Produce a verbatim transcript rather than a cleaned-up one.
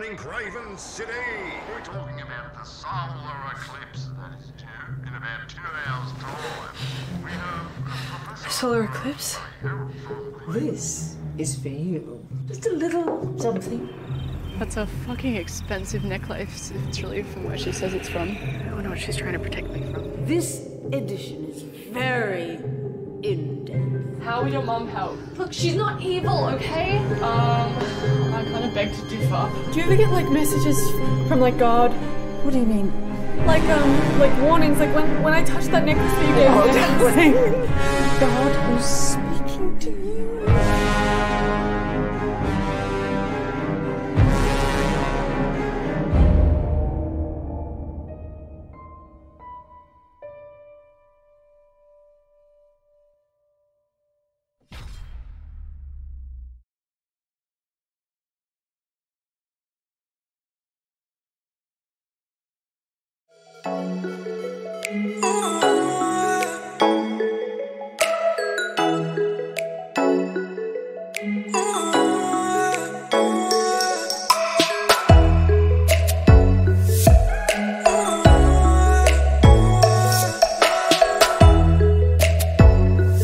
morning, Craven City! We're talking about the solar eclipse that is due in about two hours' time. We have a professor... Solar eclipse? This is for you. Just a little something. That's a fucking expensive necklace, if it's really from where she says it's from. I wonder what she's trying to protect me from. This edition is very in-depth. How would your mom help? Look, she's not evil, okay? Um, I kind of beg to differ. Do you ever get, like, messages from, like, God? What do you mean? Like, um, like warnings, like when, when I touched that necklace that you gave me. God was speaking to you. Oh.